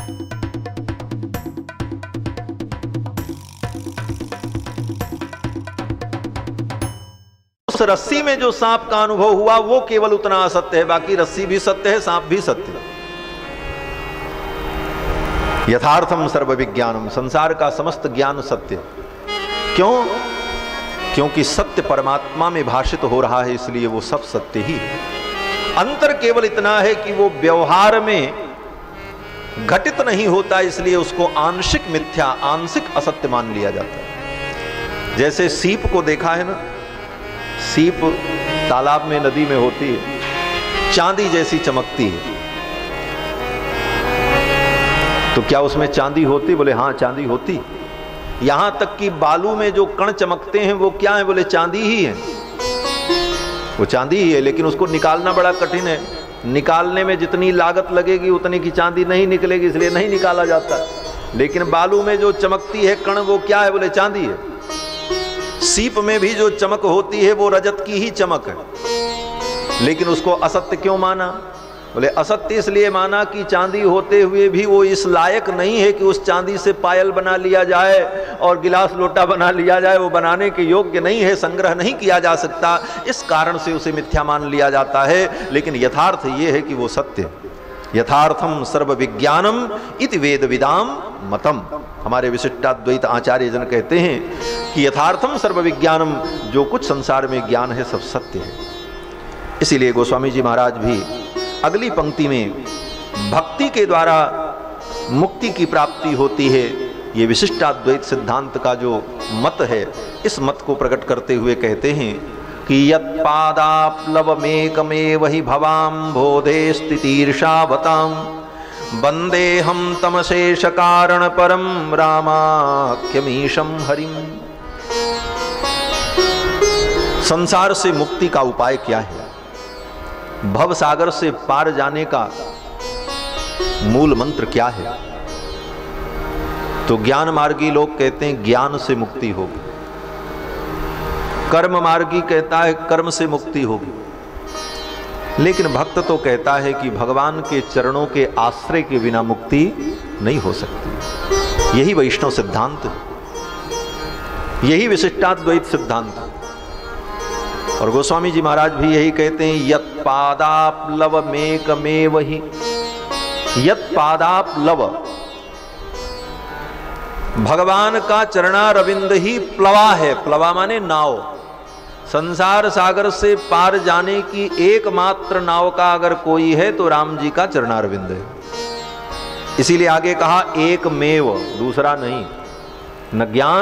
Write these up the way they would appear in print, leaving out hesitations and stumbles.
उस रस्सी में जो सांप का अनुभव हुआ वो केवल उतना असत्य है, बाकी रस्सी भी सत्य है, सांप भी सत्य है। यथार्थम सर्व विज्ञानम, संसार का समस्त ज्ञान सत्य। क्यों? क्योंकि सत्य परमात्मा में भाषित हो रहा है, इसलिए वो सब सत्य ही है। अंतर केवल इतना है कि वो व्यवहार में घटित नहीं होता, इसलिए उसको आंशिक मिथ्या, आंशिक असत्य मान लिया जाता है। जैसे सीप को देखा है ना, सीप तालाब में, नदी में होती है, चांदी जैसी चमकती है। तो क्या उसमें चांदी होती? बोले हाँ चांदी होती। यहां तक कि बालू में जो कण चमकते हैं वो क्या है? बोले चांदी ही है, वो चांदी ही है, लेकिन उसको निकालना बड़ा कठिन है। निकालने में जितनी लागत लगेगी उतनी की चांदी नहीं निकलेगी, इसलिए नहीं निकाला जाता। लेकिन बालू में जो चमकती है कण वो क्या है? बोले चांदी है। सीप में भी जो चमक होती है वो रजत की ही चमक है, लेकिन उसको असत्य क्यों माना? बोले असत्य इसलिए माना कि चांदी होते हुए भी वो इस लायक नहीं है कि उस चांदी से पायल बना लिया जाए और गिलास लोटा बना लिया जाए, वो बनाने के योग्य नहीं है, संग्रह नहीं किया जा सकता, इस कारण से उसे मिथ्या मान लिया जाता है। लेकिन यथार्थ ये है कि वो सत्य है। यथार्थम सर्व विज्ञानम इति वेद विदाम मतम। हमारे विशिष्टाद्वैत आचार्य जन कहते हैं कि यथार्थम सर्व विज्ञानम, जो कुछ संसार में ज्ञान है सब सत्य है। इसीलिए गोस्वामी जी महाराज भी अगली पंक्ति में भक्ति के द्वारा मुक्ति की प्राप्ति होती है, ये विशिष्टाद्वैत सिद्धांत का जो मत है, इस मत को प्रकट करते हुए कहते हैं कि यत्पादाप्लवमेकमेव हि भवाम्भोधे स्थितिर्षावताम् वंदे हम तमशेष कारण परम रामाख्यमीशम हरिम। संसार से मुक्ति का उपाय क्या है? भव सागर से पार जाने का मूल मंत्र क्या है? तो ज्ञान मार्गी लोग कहते हैं ज्ञान से मुक्ति होगी, कर्म मार्गी कहता है कर्म से मुक्ति होगी, लेकिन भक्त तो कहता है कि भगवान के चरणों के आश्रय के बिना मुक्ति नहीं हो सकती। यही वैष्णव सिद्धांत है, यही विशिष्टाद्वैत सिद्धांत है। और गोस्वामी जी महाराज भी यही कहते हैं, यत्पादाप्लवमेकमेव हि। यत्पादाप्लव, भगवान का चरणारविंद ही प्लवा है। प्लवा माने नाव। संसार सागर से पार जाने की एकमात्र नाव का अगर कोई है तो राम जी का चरणारविंद है। इसीलिए आगे कहा एकमेव, दूसरा नहीं। न ज्ञान,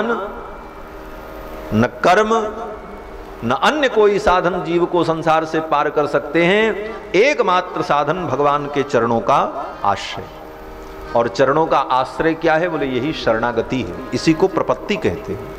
न कर्म, न अन्य कोई साधन जीव को संसार से पार कर सकते हैं। एकमात्र साधन भगवान के चरणों का आश्रय। और चरणों का आश्रय क्या है? बोले यही शरणागति है, इसी को प्रपत्ति कहते हैं।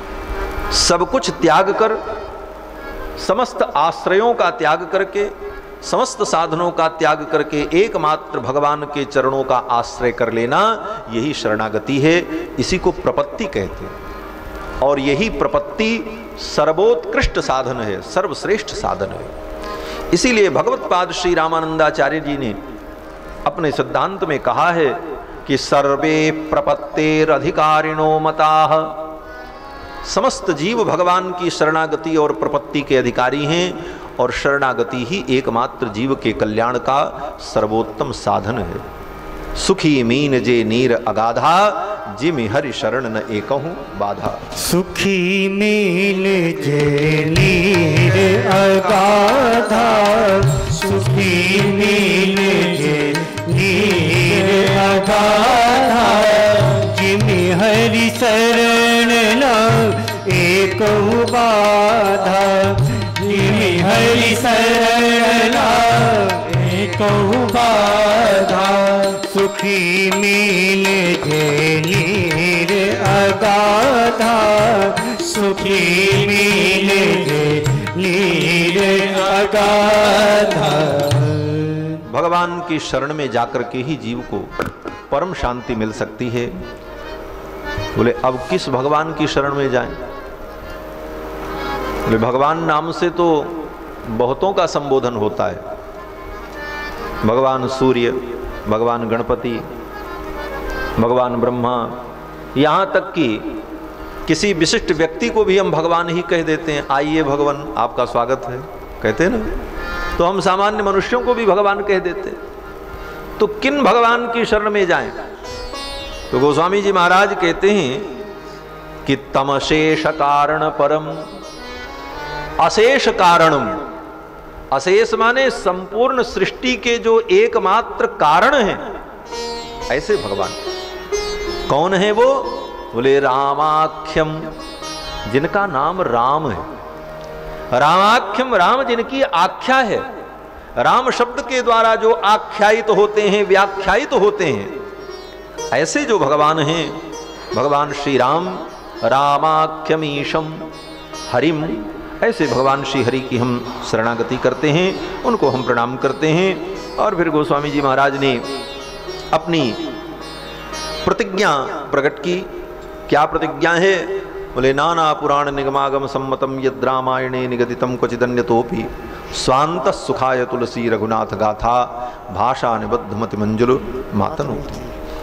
सब कुछ त्याग कर, समस्त आश्रयों का त्याग करके, समस्त साधनों का त्याग करके एकमात्र भगवान के चरणों का आश्रय कर लेना, यही शरणागति है, इसी को प्रपत्ति कहते हैं। और यही प्रपत्ति सर्वोत्कृष्ट साधन है, सर्वश्रेष्ठ साधन है। इसीलिए भगवत्पाद श्री रामानंदाचार्य जी ने अपने सिद्धांत में कहा है कि सर्वे प्रपत्तेरधिकारिणो मताः। समस्त जीव भगवान की शरणागति और प्रपत्ति के अधिकारी हैं, और शरणागति ही एकमात्र जीव के कल्याण का सर्वोत्तम साधन है। सुखी मीन जे नीर अगाधा, जिमि हरि शरण न एकहु बाधा। सुखी मीन जे नीर अगाधा, सुखी मीन जे नीर अगाधा, जिमि हरि शरण न एकहु बाधा, जिमि हरि शरण न एकहु बाधा। सुखी मीन जे नीर अगाधा, सुखी मीन जे नीर अगाधा। भगवान की शरण में जाकर के ही जीव को परम शांति मिल सकती है। बोले अब किस भगवान की शरण में जाएं? बोले भगवान नाम से तो बहुतों का संबोधन होता है। भगवान सूर्य, भगवान गणपति, भगवान ब्रह्मा, यहाँ तक कि किसी विशिष्ट व्यक्ति को भी हम भगवान ही कह देते हैं। आइए भगवान, आपका स्वागत है, कहते हैं ना। तो हम सामान्य मनुष्यों को भी भगवान कह देते हैं। तो किन भगवान की शरण में जाएं? तो गोस्वामी जी महाराज कहते हैं कि तमशेष कारण परम, अशेष कारणम। अशेष माने संपूर्ण सृष्टि के जो एकमात्र कारण हैं, ऐसे भगवान। कौन है वो? बोले रामाख्यम, जिनका नाम राम है। रामाख्यम, राम जिनकी आख्या है। राम शब्द के द्वारा जो आख्यायित होते हैं, व्याख्यायित होते हैं, ऐसे जो भगवान हैं, भगवान श्री राम। रामाख्यमीशम हरिम, ऐसे भगवान श्री हरि की हम शरणागति करते हैं, उनको हम प्रणाम करते हैं। और फिर गोस्वामी जी महाराज ने अपनी प्रतिज्ञा प्रकट की। क्या प्रतिज्ञा है? बोले नाना पुराण निगमागम सम्मतम यद रामायणे निगदितम क्वचिदन्यतोपि स्वांत सुखाय तुलसी रघुनाथ गाथा भाषा निबद्ध मति मंजुल मातनोति।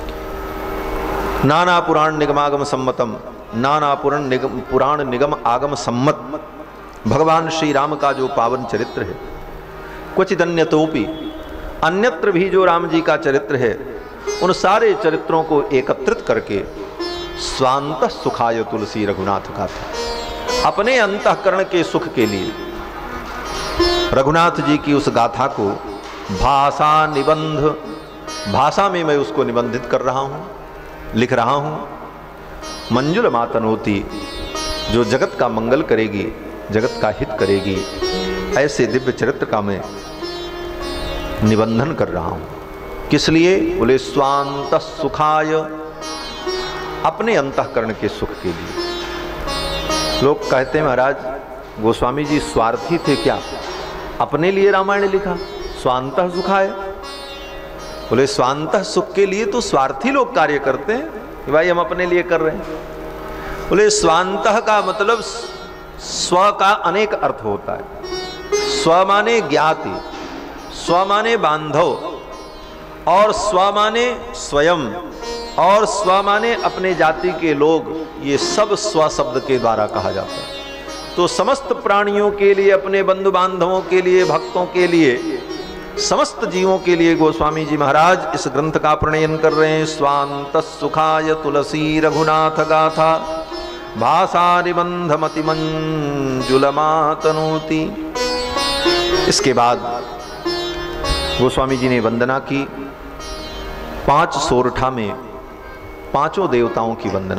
नाना पुराण निगमागम सम्मतम, नाना पुराण निगम आगम सम्मत भगवान श्री राम का जो पावन चरित्र है। क्वचिदन्यतोपि, अन्यत्र भी जो राम जी का चरित्र है, उन सारे चरित्रों को एकत्रित करके स्वांत सुखाय तुलसी रघुनाथ गाथा, अपने अंतःकरण के सुख के लिए रघुनाथ जी की उस गाथा को भाषा निबंध, भाषा में मैं उसको निबंधित कर रहा हूँ, लिख रहा हूँ। मंजुल मातनोति, जो जगत का मंगल करेगी, जगत का हित करेगी, ऐसे दिव्य चरित्र का मैं निबंधन कर रहा हूँ। किस लिए? बोले स्वांत सुखाय, अपने अंतःकरण के सुख के लिए। लोग कहते हैं महाराज गोस्वामी जी स्वार्थी थे क्या, अपने लिए रामायण लिखा? स्वांत सुखाय, बोले स्वांत सुख के लिए तो स्वार्थी लोग कार्य करते हैं कि भाई हम अपने लिए कर रहे हैं। बोले स्वांत का मतलब स्व का अनेक अर्थ होता है। स्व माने ज्ञाति, स्व माने बांधव, और स्व माने स्वयं, और स्व माने अपने जाति के लोग। ये सब स्व शब्द के द्वारा कहा जाता है। तो समस्त प्राणियों के लिए, अपने बंधु बांधवों के लिए, भक्तों के लिए, समस्त जीवों के लिए गोस्वामी जी महाराज इस ग्रंथ का प्रणयन कर रहे हैं। स्वांत सुखाय तुलसी रघुनाथ गाथा भाषा निबंध मति मंजुल मातनोति। इसके बाद गोस्वामी जी ने वंदना की। 5 सोरठा में 5 देवताओं की वंदना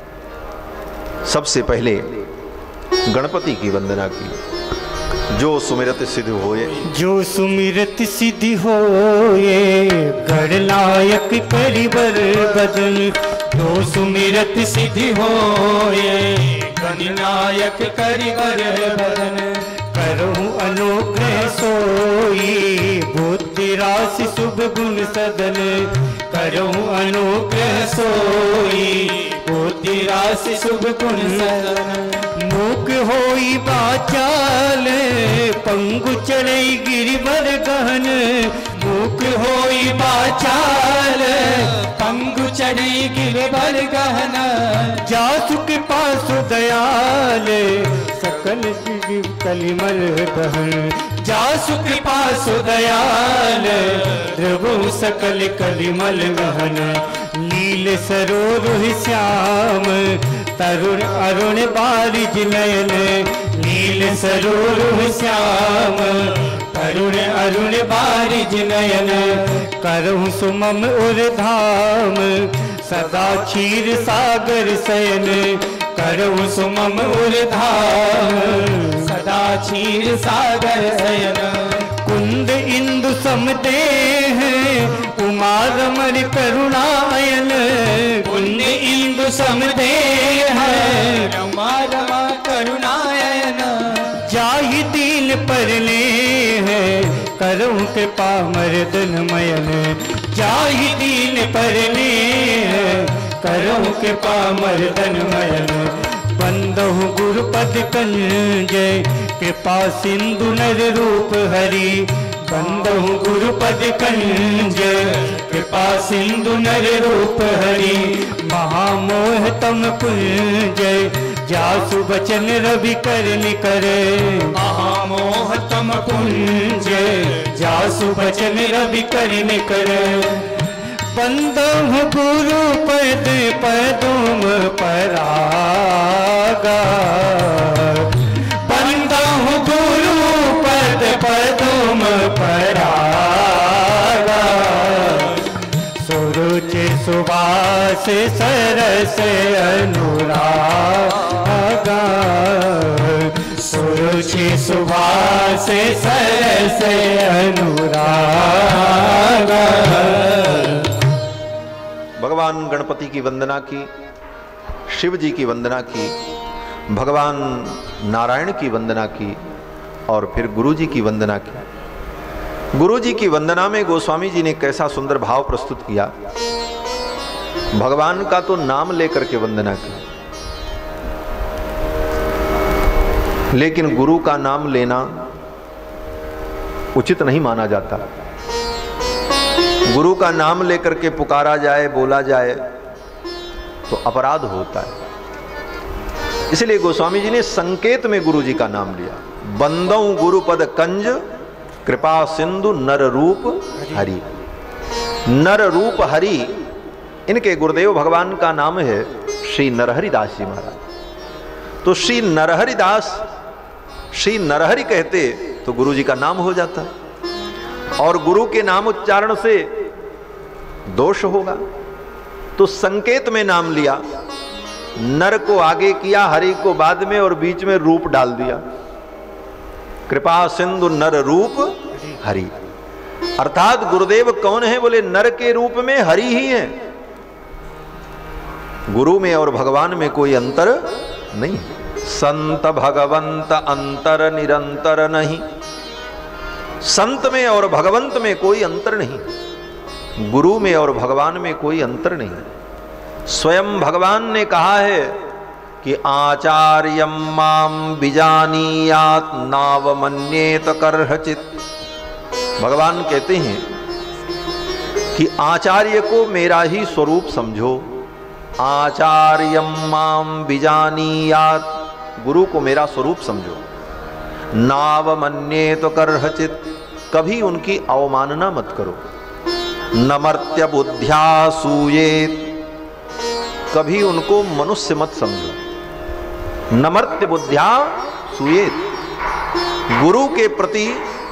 की। सबसे पहले गणपति की वंदना की। जो सुमिरत सिद्ध होए, जो सुमिरत सिद्धि होए, गणनायक करिबर बदन। जो सुमिरत सिद्धि होए, गणनायक करिबर बदन। करहु अनुग्रह सोई, बुद्धि राशि शुभ गुण सदन। करहु अनुग्रह सोई, बुद्धि राशि शुभ गुण सदन। मूक होई बाचाल, पंगु चढ़ई गिरिवर गहन। मूक होई बाचाल, पंगु चढ़ई गिरिवर गहन। जासु के पास दयाल, सकल जीव कलिमल बहन। जासु कृपा सुदयाल, ध्रुव सकल कलिमल गहन। नील सरोरुह श्याम, तरुण अरुण बारिज नयन। नील सरोरुह श्याम, तरुण अरुण बारिज नयन। करहु सुमम उर धाम, सदा क्षीर सागर शयन। करहु सुमम उर धाम, सदा क्षीर सागर शयन। कुंद इंदु समदेह, उमा रमण करुणायन। कुंद इंदु समदेह, उमा रमा करुणायन। जाहि दीन परने है, करहु कृपा मर्दन मयन। जाहि दीन परने है, करहु कृपा मर्दन मयन। बंदहु गुरुपद कंजय, कृपा सिंधु नर रूप हरि। बंदहु गुरुपद कंज कृपा सिंधु नर रूप हरि महामोह तम पुंज जासु बचन रवि करनि करे महामोह तम पुंज जासु बचन रवि करनि करे बंदहु गुरु पद पदुम परागा बंदहु गुरु पद पदुम परागा सुरुच सुवास सरस अनुरागा सुरुच सुवास सरस अनुरागा। भगवान गणपति की वंदना की, शिव जी की वंदना की, भगवान नारायण की वंदना की और फिर गुरु जी की वंदना की। गुरु जी की वंदना में गोस्वामी जी ने कैसा सुंदर भाव प्रस्तुत किया। भगवान का तो नाम लेकर के वंदना की, लेकिन गुरु का नाम लेना उचित नहीं माना जाता। गुरु का नाम लेकर के पुकारा जाए, बोला जाए तो अपराध होता है। इसलिए गोस्वामी जी ने संकेत में गुरु जी का नाम लिया। बंदौ गुरुपद कंज कृपा सिंधु नर रूप हरि। नर रूप हरि, इनके गुरुदेव भगवान का नाम है श्री नरहरिदास जी महाराज। तो श्री नरहरिदास, श्री नरहरि कहते तो गुरु जी का नाम हो जाता, और गुरु के नाम उच्चारण से दोष होगा। तो संकेत में नाम लिया, नर को आगे किया, हरि को बाद में, और बीच में रूप डाल दिया। कृपा सिंधु नर रूप हरि, अर्थात गुरुदेव कौन है? बोले नर के रूप में हरि ही है। गुरु में और भगवान में कोई अंतर नहीं। संत भगवंत अंतर निरंतर नहीं। संत में और भगवंत में कोई अंतर नहीं, गुरु में और भगवान में कोई अंतर नहीं। स्वयं भगवान ने कहा है कि आचार्यम माम बिजानीयात नावमन्येत करहचित। भगवान कहते हैं कि आचार्य को मेरा ही स्वरूप समझो। आचार्यम माम बिजानीयात, गुरु को मेरा स्वरूप समझो। नावमन्येत करहचित, कभी उनकी अवमानना मत करो। नमर्त्य बुद्ध्या सूयेत, कभी उनको मनुष्य मत समझो। नमर्त्य बुद्ध्या सूयेत, गुरु के प्रति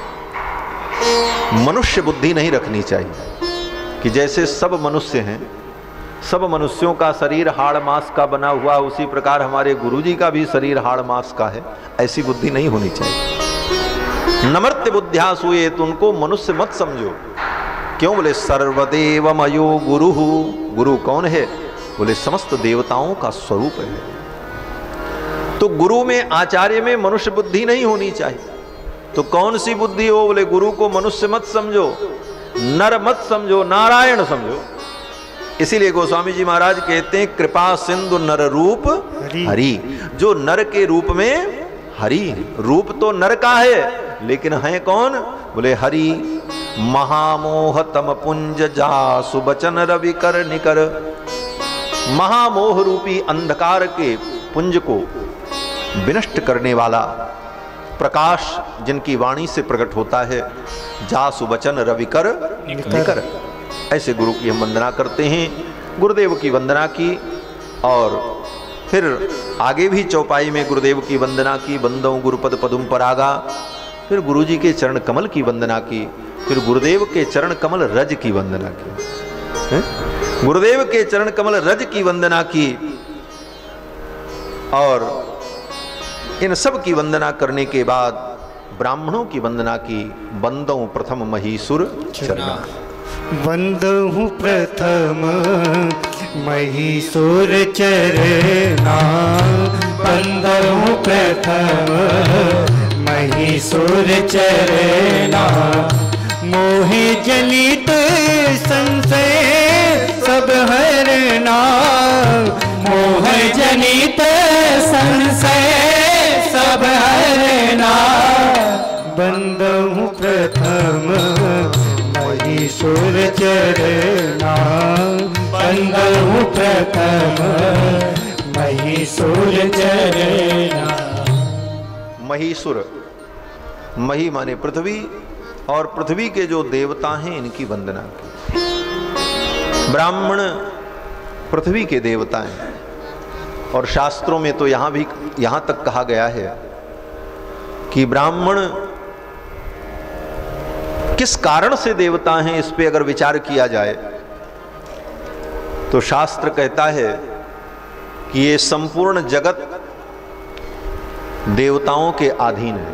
मनुष्य बुद्धि नहीं रखनी चाहिए कि जैसे सब मनुष्य हैं, सब मनुष्यों का शरीर हाड़ मांस का बना हुआ, उसी प्रकार हमारे गुरुजी का भी शरीर हाड़ मांस का है। ऐसी बुद्धि नहीं होनी चाहिए। नमर्त्य बुद्ध्या सूयेत, उनको मनुष्य मत समझो। क्यों? बोले सर्वदेवमयो गुरु। गुरु कौन है? बोले समस्त देवताओं का स्वरूप है। तो गुरु में, आचार्य में मनुष्य बुद्धि नहीं होनी चाहिए। तो कौन सी बुद्धि हो? बोले गुरु को मनुष्य मत समझो, नर मत समझो, नारायण समझो। इसीलिए गोस्वामी जी महाराज कहते हैं कृपा सिंधु नर रूप हरि। जो नर के रूप में हरि, रूप तो नर का है लेकिन है कौन? बोले हरि। महामोह तम पुंज जासु बचन रवि कर निकर। महामोह रूपी अंधकार के पुंज को विनष्ट करने वाला प्रकाश जिनकी वाणी से प्रकट होता है, जासु बचन रवि कर निकर। ऐसे गुरु की हम वंदना करते हैं। गुरुदेव की वंदना की और फिर आगे भी चौपाई में गुरुदेव की वंदना की। बंदौ गुरुपद पदुम परागा, फिर गुरु जी के चरण कमल की वंदना की, फिर गुरुदेव के चरण कमल रज की वंदना की। गुरुदेव के चरण कमल रज की वंदना की और इन सब की वंदना करने के बाद ब्राह्मणों की वंदना की। बंदौ प्रथम महीसुर चरणा। वंदहु प्रथम महीसुर चरणा। वंदहु प्रथम महीसुर चरणा। मोहे जनित संशय सब हरना। मोह जनित संशय सब हरना। बंदहु प्रथम सुर चरना बंदहु प्रथम महीसुर चरना। महीसुर, मही माने पृथ्वी, और पृथ्वी के जो देवता हैं इनकी वंदना की। ब्राह्मण पृथ्वी के देवता हैं, और शास्त्रों में तो यहां तक कहा गया है कि ब्राह्मण किस कारण से देवता हैं, इस पे अगर विचार किया जाए तो शास्त्र कहता है कि ये संपूर्ण जगत देवताओं के अधीन है।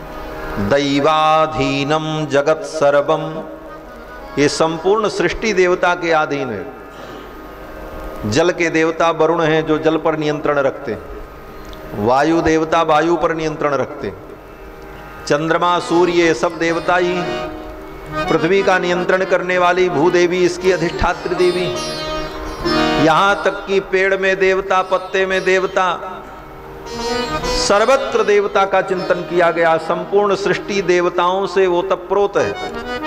दैवाधीनम जगत सर्वम, ये संपूर्ण सृष्टि देवता के अधीन है। जल के देवता वरुण हैं जो जल पर नियंत्रण रखते हैं, वायु देवता वायु पर नियंत्रण रखते हैं, चंद्रमा सूर्य ये सब देवता ही, पृथ्वी का नियंत्रण करने वाली भूदेवी इसकी अधिष्ठात्री देवी, यहां तक कि पेड़ में देवता, पत्ते में देवता, सर्वत्र देवता का चिंतन किया गया। संपूर्ण सृष्टि देवताओं से ओतप्रोत है,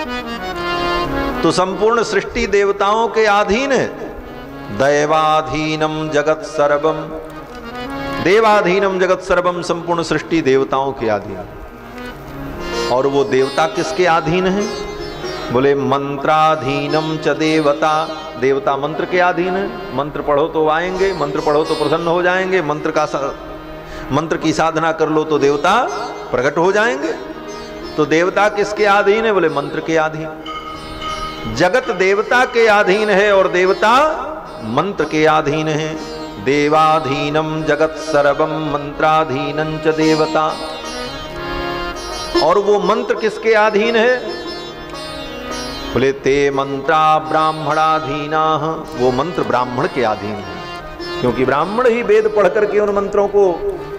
तो संपूर्ण सृष्टि देवताओं के अधीन है। दैवाधीनम जगत सर्वम, देवाधीनम जगत सर्वम, संपूर्ण सृष्टि देवताओं के अधीन। और वो देवता किसके अधीन है? बोले मंत्राधीनम च देवता, देवता मंत्र के अधीन है। मंत्र पढ़ो तो आएंगे, मंत्र पढ़ो तो प्रसन्न हो जाएंगे, मंत्र की साधना कर लो तो देवता प्रकट हो जाएंगे। तो देवता किसके अधीन है? बोले मंत्र के अधीन। जगत देवता के अधीन है और देवता मंत्र के अधीन है। देवाधीनम जगत सर्वम मंत्राधीनं च देवता। और वो मंत्र किसके अधीन है? बोले ते मंत्रा ब्राह्मणाधीना, वो मंत्र ब्राह्मण के अधीन है, क्योंकि ब्राह्मण ही वेद पढ़ करके उन मंत्रों को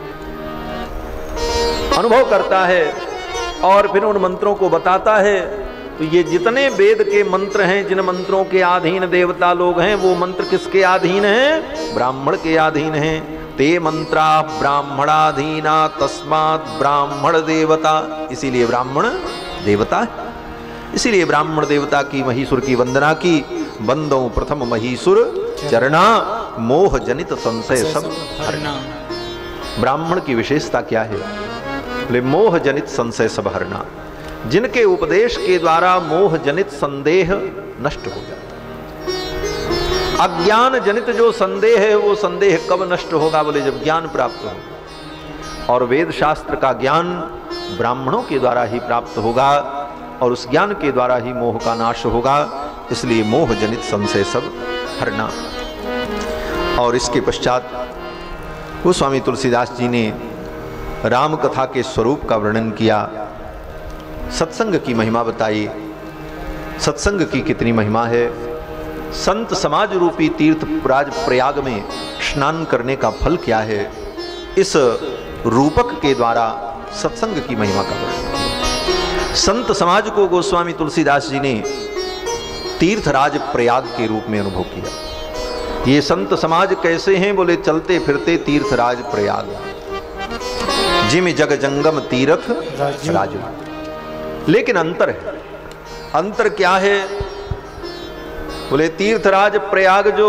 अनुभव करता है और फिर उन मंत्रों को बताता है। तो ये जितने वेद के मंत्र हैं, जिन मंत्रों के अधीन देवता लोग हैं, वो मंत्र किसके अधीन हैं? ब्राह्मण के अधीन हैं। ते मंत्रा ब्राह्मणाधीना तस्मात् ब्राह्मण देवता, इसीलिए ब्राह्मण देवता है। इसीलिए ब्राह्मण देवता की महीसुर की वंदना की। बंदो प्रथम महीसुर चरणा मोह जनित संशय सब हरना। ब्राह्मण की विशेषता क्या है? बोले मोह जनित संशय सब हरना। जिनके उपदेश के द्वारा मोह जनित संदेह नष्ट हो जाता है। अज्ञान जनित जो संदेह है, वो संदेह कब नष्ट होगा? बोले जब ज्ञान प्राप्त हो। और वेद शास्त्र का ज्ञान ब्राह्मणों के द्वारा ही प्राप्त होगा, और उस ज्ञान के द्वारा ही मोह का नाश होगा। इसलिए मोह जनित संशय सब हरना। और इसके पश्चात गोस्वामी तुलसीदास जी ने राम कथा के स्वरूप का वर्णन किया, सत्संग की महिमा बताई। सत्संग की कितनी महिमा है। संत समाज रूपी तीर्थ प्रयाग में स्नान करने का फल क्या है, इस रूपक के द्वारा सत्संग की महिमा का वर्णन। संत समाज को गोस्वामी तुलसीदास जी ने तीर्थराज प्रयाग के रूप में अनुभव किया। ये संत समाज कैसे हैं? बोले चलते फिरते तीर्थराज प्रयाग, जिम जग जंगम तीर्थ राजू। लेकिन अंतर है। अंतर क्या है? बोले तीर्थराज प्रयाग जो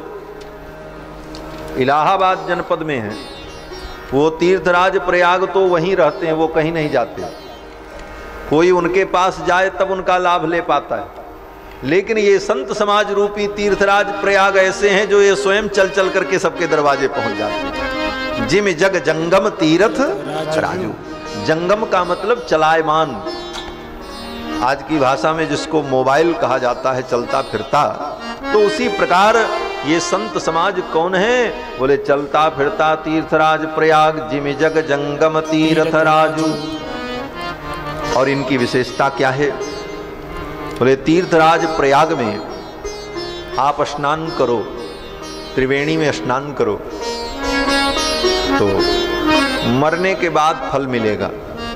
इलाहाबाद जनपद में है, वो तीर्थराज प्रयाग तो वहीं रहते हैं, वो कहीं नहीं जाते। कोई उनके पास जाए तब उनका लाभ ले पाता है। लेकिन ये संत समाज रूपी तीर्थराज प्रयाग ऐसे हैं जो ये स्वयं चल चल करके सबके दरवाजे पहुंच जाते हैं। जिम जग जंगम तीर्थ राजू। जंगम का मतलब चलायमान। आज की भाषा में जिसको मोबाइल कहा जाता है, चलता फिरता, तो उसी प्रकार ये संत समाज कौन है? बोले चलता फिरता तीर्थराज प्रयाग, जिम जग जंगम तीर्थ राजू। और इनकी विशेषता क्या है? बोले तीर्थराज प्रयाग में आप स्नान करो, त्रिवेणी में स्नान करो, तो मरने के बाद फल मिलेगा।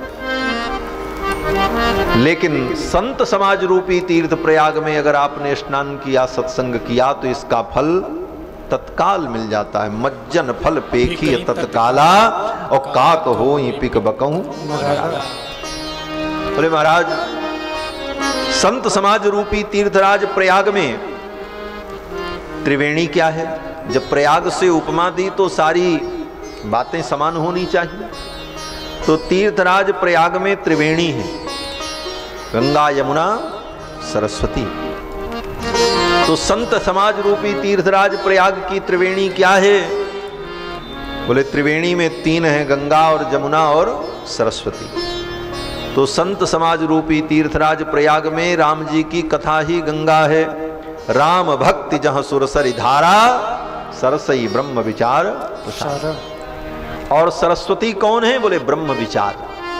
लेकिन संत समाज रूपी तीर्थ प्रयाग में अगर आपने स्नान किया, सत्संग किया, तो इसका फल तत्काल मिल जाता है। मज्जन फल पेखी तत्काला और काक हो पिक बकहूं। बोले महाराज संत समाज रूपी तीर्थराज प्रयाग में त्रिवेणी क्या है? जब प्रयाग से उपमा दी तो सारी बातें समान होनी चाहिए। तो तीर्थराज प्रयाग में त्रिवेणी है, गंगा यमुना सरस्वती। तो संत समाज रूपी तीर्थराज प्रयाग की त्रिवेणी क्या है? बोले त्रिवेणी में 3 है, गंगा और जमुना और सरस्वती। तो संत समाज रूपी तीर्थराज प्रयाग में राम जी की कथा ही गंगा है। राम भक्ति जहां सुरसरी धारा, सरसई ब्रह्म विचार प्रसार। और सरस्वती कौन है? बोले ब्रह्म विचार।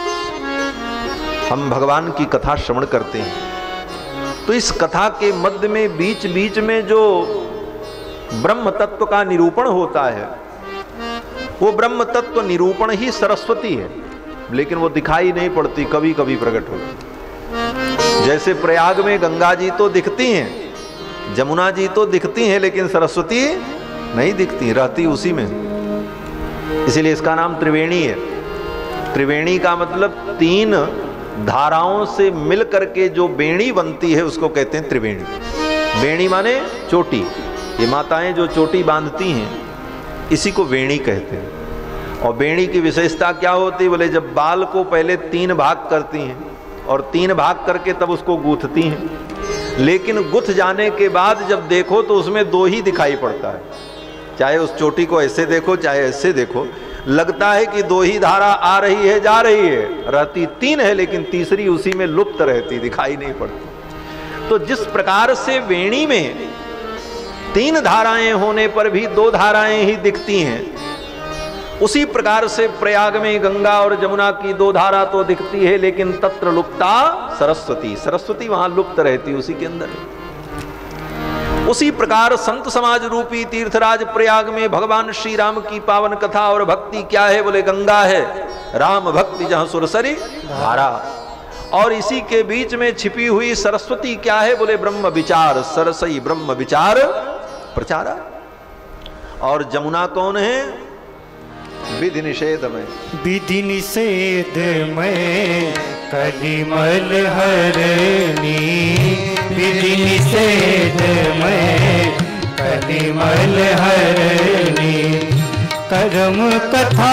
हम भगवान की कथा श्रवण करते हैं तो इस कथा के मध्य में बीच बीच में जो ब्रह्म तत्व का निरूपण होता है, वो ब्रह्म तत्व निरूपण ही सरस्वती है, लेकिन वो दिखाई नहीं पड़ती, कभी कभी प्रकट होती। जैसे प्रयाग में गंगा जी तो दिखती हैं, जमुना जी तो दिखती हैं, लेकिन सरस्वती नहीं दिखती, रहती उसी में। इसीलिए इसका नाम त्रिवेणी है। त्रिवेणी का मतलब 3 धाराओं से मिल करके जो बेणी बनती है उसको कहते हैं त्रिवेणी। बेणी माने चोटी। ये माताएं जो चोटी बांधती हैं इसी को वेणी कहते हैं। और बेणी की विशेषता क्या होती है? बोले जब बाल को पहले 3 भाग करती हैं और 3 भाग करके तब उसको गूंथती हैं, लेकिन गुथ जाने के बाद जब देखो तो उसमें 2 ही दिखाई पड़ता है। चाहे उस चोटी को ऐसे देखो चाहे ऐसे देखो, लगता है कि 2 ही धारा आ रही है जा रही है, रहती 3 है, लेकिन तीसरी उसी में लुप्त रहती, दिखाई नहीं पड़ती। तो जिस प्रकार से वेणी में 3 धाराएं होने पर भी 2 धाराएं ही दिखती हैं, उसी प्रकार से प्रयाग में गंगा और जमुना की 2 धारा तो दिखती है, लेकिन तत्र लुप्ता सरस्वती। सरस्वती वहां लुप्त रहती, उसी के अंदर। उसी प्रकार संत समाज रूपी तीर्थराज प्रयाग में भगवान श्री राम की पावन कथा और भक्ति क्या है? बोले गंगा है, राम भक्ति जहां सुरसरी धारा। और इसी के बीच में छिपी हुई सरस्वती क्या है? बोले ब्रह्म विचार, सरसई ब्रह्म विचार प्रचारा। और जमुना कौन है? विधि निषेध में। विधि निषेध में कलिमल हरनी, विधि निषेध में कलिमल हरनी। कर्म कथा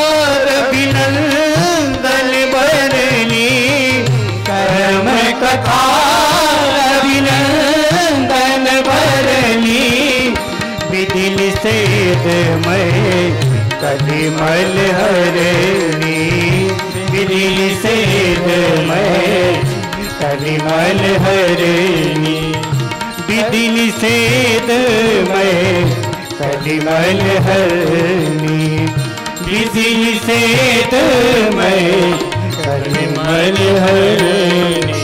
अभिनंदन बरनी, कर्म कथा अभिनंदन बरनी। विधि निषेध में कलिमल हरनी, विधि निषेध में कलिमल हरनी। विधि निषेध में कलिमल हरनी, विधि निषेध में कलिमल हरनी।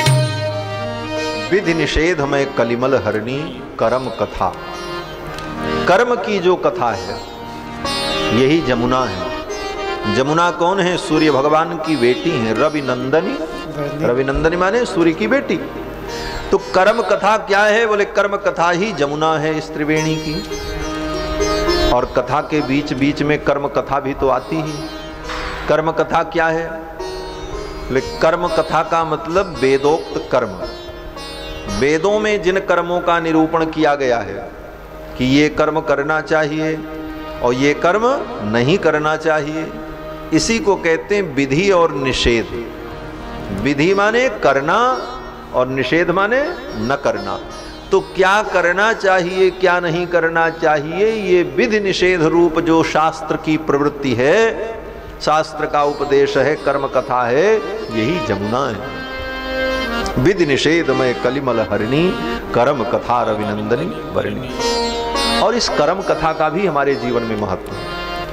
विधि निषेध में कलिमल हरनी कर्म कथा। कर्म की जो कथा है यही जमुना है। जमुना कौन है? सूर्य भगवान की बेटी है, रवि नंदनी। रवि नंदनी माने सूर्य की बेटी। तो कर्म कथा क्या है? बोले कर्म कथा ही जमुना है इस त्रिवेणी की। और कथा के बीच बीच में कर्म कथा भी तो आती ही। कर्म कथा क्या है? बोले कर्म कथा का मतलब वेदोक्त कर्म। वेदों में जिन कर्मों का निरूपण किया गया है कि ये कर्म करना चाहिए और ये कर्म नहीं करना चाहिए, इसी को कहते हैं विधि और निषेध। विधि माने करना और निषेध माने न करना। तो क्या करना चाहिए क्या नहीं करना चाहिए, ये विधि निषेध रूप जो शास्त्र की प्रवृत्ति है, शास्त्र का उपदेश है, कर्म कथा है, यही जमुना है। विधि निषेध में कलिमल हरणी, कर्म कथा रविनंदनी वरणी। और इस कर्म कथा का भी हमारे जीवन में महत्व है।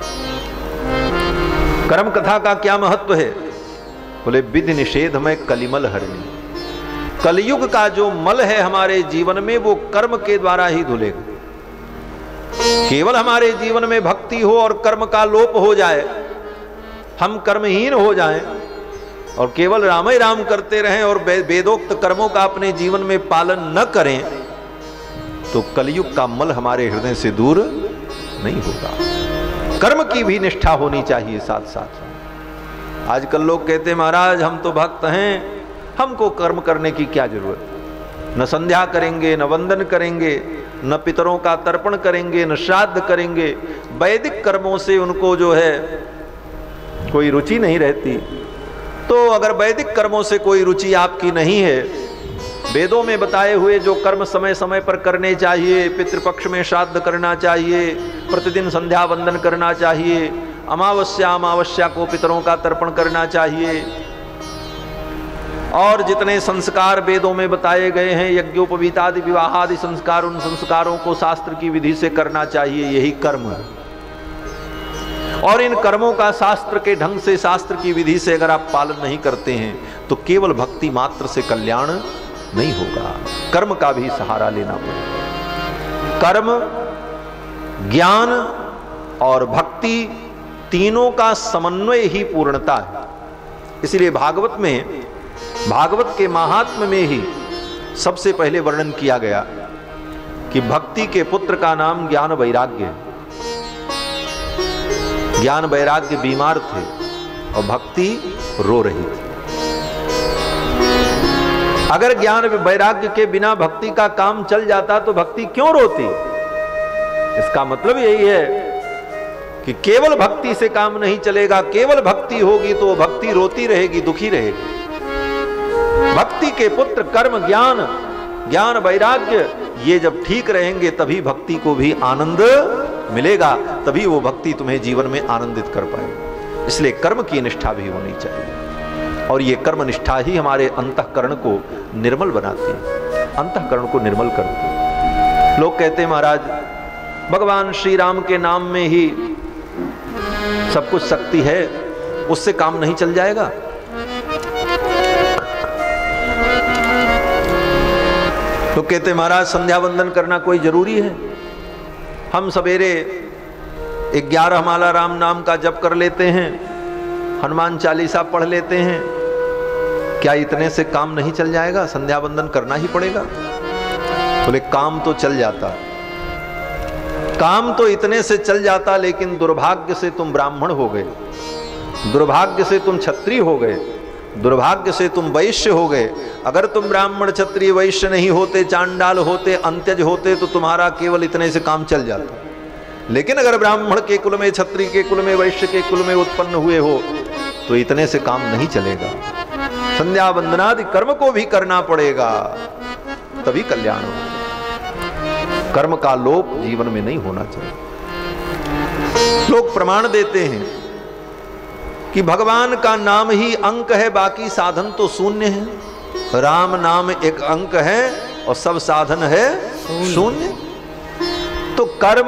कर्म कथा का क्या महत्व है? बोले विधि निषेध में कलिमल हरणी। कलयुग का जो मल है हमारे जीवन में वो कर्म के द्वारा ही धुलेगा। केवल हमारे जीवन में भक्ति हो और कर्म का लोप हो जाए, हम कर्महीन हो जाएं और केवल राम ही राम करते रहें और वेदोक्त कर्मों का अपने जीवन में पालन न करें, तो कलयुग का मल हमारे हृदय से दूर नहीं होगा। कर्म की भी निष्ठा होनी चाहिए साथ साथ। आजकल लोग कहते हैं महाराज हम तो भक्त हैं, हमको कर्म करने की क्या जरूरत, न संध्या करेंगे, न वंदन करेंगे, न पितरों का तर्पण करेंगे, न श्राद्ध करेंगे। वैदिक कर्मों से उनको जो है कोई रुचि नहीं रहती। तो अगर वैदिक कर्मों से कोई रुचि आपकी नहीं है, वेदों में बताए हुए जो कर्म समय समय पर करने चाहिए, पितृपक्ष में श्राद्ध करना चाहिए, प्रतिदिन संध्या वंदन करना चाहिए, अमावस्या को पितरों का तर्पण करना चाहिए, और जितने संस्कार वेदों में बताए गए हैं, यज्ञोपवीतादि विवाहादि संस्कार, उन संस्कारों को शास्त्र की विधि से करना चाहिए, यही कर्म है। और इन कर्मों का शास्त्र के ढंग से, शास्त्र की विधि से अगर आप पालन नहीं करते हैं तो केवल भक्ति मात्र से कल्याण नहीं होगा, कर्म का भी सहारा लेना पड़ेगा। कर्म, ज्ञान और भक्ति तीनों का समन्वय ही पूर्णता है। इसलिए भागवत में, भागवत के महात्म्य में ही सबसे पहले वर्णन किया गया कि भक्ति के पुत्र का नाम ज्ञान वैराग्य है। ज्ञान वैराग्य बीमार थे और भक्ति रो रही थी। अगर ज्ञान वैराग्य के बिना भक्ति का काम चल जाता तो भक्ति क्यों रोती? इसका मतलब यही है कि केवल भक्ति से काम नहीं चलेगा। केवल भक्ति होगी तो भक्ति रोती रहेगी, दुखी रहेगी। भक्ति के पुत्र कर्म, ज्ञान वैराग्य, ये जब ठीक रहेंगे तभी भक्ति को भी आनंद मिलेगा, तभी वो भक्ति तुम्हें जीवन में आनंदित कर पाएगी। इसलिए कर्म की निष्ठा भी होनी चाहिए, और ये कर्म निष्ठा ही हमारे अंतःकरण को निर्मल बनाती है, अंतःकरण को निर्मल करती है। लोग कहते हैं महाराज भगवान श्री राम के नाम में ही सब कुछ शक्ति है, उससे काम नहीं चल जाएगा। तो कहते महाराज संध्या वंदन करना कोई जरूरी है? हम सवेरे 11 माला राम नाम का जप कर लेते हैं, हनुमान चालीसा पढ़ लेते हैं, क्या इतने से काम नहीं चल जाएगा? संध्या वंदन करना ही पड़ेगा। बोले काम तो चल जाता, काम तो इतने से चल जाता, लेकिन दुर्भाग्य से तुम ब्राह्मण हो गए, दुर्भाग्य से तुम क्षत्रिय हो गए, दुर्भाग्य से तुम वैश्य हो गए। अगर तुम ब्राह्मण क्षत्रिय वैश्य नहीं होते, चांडाल होते, अंत्यज होते, तो तुम्हारा केवल इतने से काम चल जाता। लेकिन अगर ब्राह्मण के कुल में, क्षत्रिय के कुल में, वैश्य के कुल में उत्पन्न हुए हो तो इतने से काम नहीं चलेगा। संध्या वंदनादि कर्म को भी करना पड़ेगा, तभी कल्याण होगा। कर्म का लोप जीवन में नहीं होना चाहिए। लोग प्रमाण देते हैं कि भगवान का नाम ही अंक है, बाकी साधन तो शून्य है। राम नाम एक अंक है और सब साधन है शून्य। तो कर्म,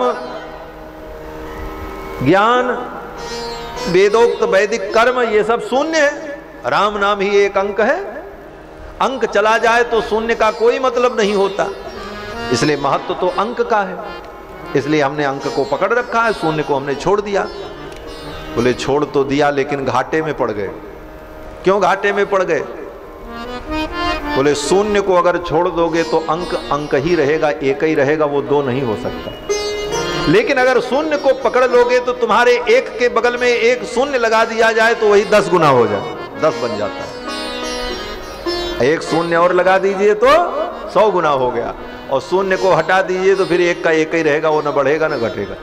ज्ञान, वेदोक्त वैदिक कर्म, ये सब शून्य है। राम नाम ही एक अंक है। अंक चला जाए तो शून्य का कोई मतलब नहीं होता। इसलिए महत्व तो अंक का है, इसलिए हमने अंक को पकड़ रखा है, शून्य को हमने छोड़ दिया। बोले छोड़ तो दिया लेकिन घाटे में पड़ गए। क्यों घाटे में पड़ गए? बोले शून्य को अगर छोड़ दोगे तो अंक अंक ही रहेगा, एक ही रहेगा, वो दो नहीं हो सकता। लेकिन अगर शून्य को पकड़ लोगे तो तुम्हारे एक के बगल में एक शून्य लगा दिया जाए तो वही 10 गुना हो जाए, 10 बन जाता है। एक शून्य और लगा दीजिए तो 100 गुना हो गया, और शून्य को हटा दीजिए तो फिर एक का एक ही रहेगा, वो न बढ़ेगा न घटेगा।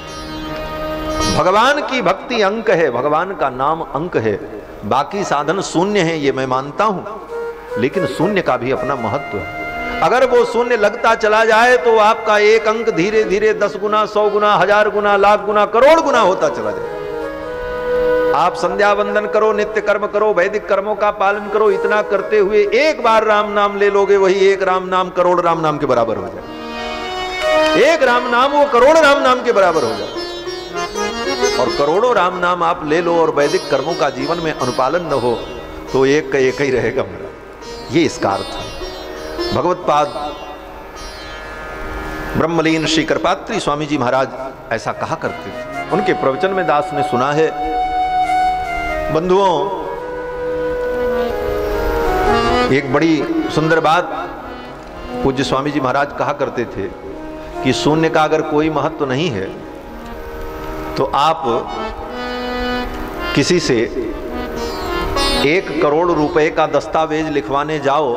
भगवान की भक्ति अंक है, भगवान का नाम अंक है, बाकी साधन शून्य है, ये मैं मानता हूं, लेकिन शून्य का भी अपना महत्व है। अगर वो शून्य लगता चला जाए तो आपका एक अंक धीरे धीरे 10 गुना, 100 गुना, 1000 गुना, लाख गुना, करोड़ गुना होता चला जाए। आप संध्या वंदन करो, नित्य कर्म करो, वैदिक कर्मों का पालन करो, इतना करते हुए एक बार राम नाम ले लोगे, वही एक राम नाम करोड़ राम नाम के बराबर हो जाए। एक राम नाम वो करोड़ राम नाम के बराबर हो जाए। और करोड़ों राम नाम आप ले लो और वैदिक कर्मों का जीवन में अनुपालन न हो तो एक का एक ही रहेगा मेरा। ये इसका अर्थ है। भगवत पाद ब्रह्मलीन श्री कृपात्री स्वामी जी महाराज ऐसा कहा करते थे। उनके प्रवचन में दास ने सुना है। बंधुओं, एक बड़ी सुंदर बात पूज्य स्वामी जी महाराज कहा करते थे कि शून्य का अगर कोई महत्व नहीं है तो आप किसी से 1 करोड़ रुपए का दस्तावेज लिखवाने जाओ,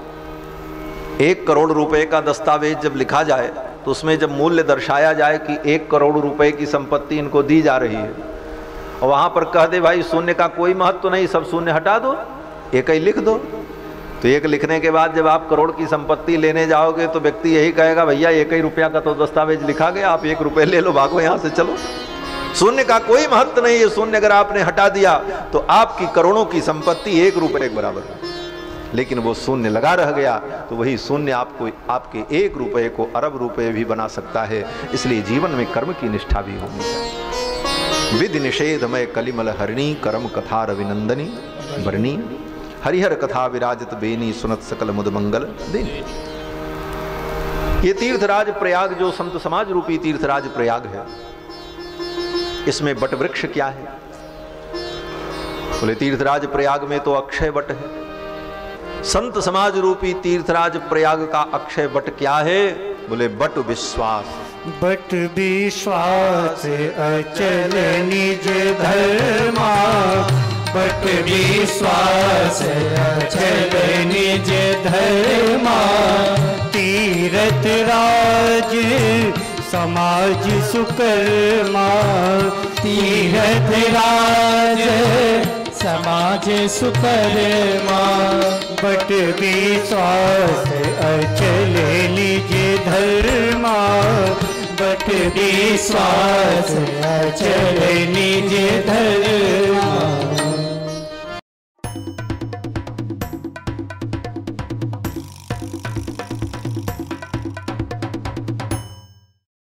1 करोड़ रुपए का दस्तावेज जब लिखा जाए तो उसमें जब मूल्य दर्शाया जाए कि 1 करोड़ रुपए की संपत्ति इनको दी जा रही है, और वहां पर कह दे भाई शून्य का कोई महत्व नहीं, सब शून्य हटा दो, 1 ही लिख दो, तो 1 लिखने के बाद जब आप करोड़ की संपत्ति लेने जाओगे तो व्यक्ति यही कहेगा भैया 1 ही रुपया का तो दस्तावेज लिखा गया, आप 1 रुपये ले लो, भागो यहां से चलो। शून्य का कोई महत्व नहीं है। शून्य अगर आपने हटा दिया तो आपकी करोड़ों की संपत्ति 1 रुपये के बराबर है, लेकिन वो शून्य लगा रह गया तो वही शून्य आपको आपके 1 रुपये को अरब रुपये भी बना सकता है। इसलिए जीवन में कर्म की निष्ठा भी होनी चाहिए। विधि निषेधमय कलिमल हरिणी कर्म कथा रविनंदनी बरणी हरिहर कथा विराजत बेनी सुनत सकल मुद मंगल दिन। ये तीर्थराज प्रयाग जो संत समाज रूपी तीर्थराज प्रयाग है, इसमें बट वृक्ष क्या है? बोले तीर्थराज प्रयाग में तो अक्षय वट है। संत समाज रूपी तीर्थराज प्रयाग का अक्षय वट क्या है? बोले बट विश्वास। बट विश्वास अचल निज धर्मा, बट विश्वास अचल निज धर्मा, तीरथ राज समाज सुकर्मा, तीरथ राज समाज सुकर्मा, बट विश्वास अचल निज धर्मा, बट विश्वास अचल निज धर्मा।